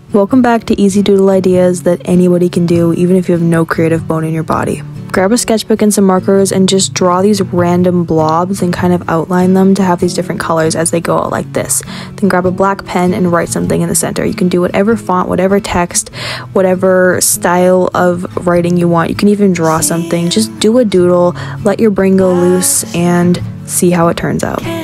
Welcome back to easy doodle ideas that anybody can do, even if you have no creative bone in your body. Grab a sketchbook and some markers and just draw these random blobs and kind of outline them to have these different colors as they go out like this. Then grab a black pen and write something in the center. You can do whatever font, whatever text, whatever style of writing you want. You can even draw something. Just do a doodle, let your brain go loose, and see how it turns out.